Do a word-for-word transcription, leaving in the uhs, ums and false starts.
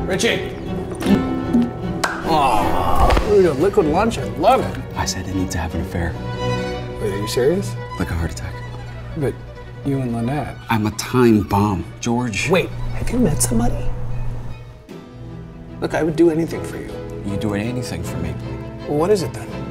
Richie! Oh, ooh, liquid lunch, I love it. I said I need to have an affair. Wait, are you serious? Like a heart attack. But you and Lynette. I'm a time bomb, George. Wait, have you met somebody? Look, I would do anything for you. You do anything for me. Well, what is it then?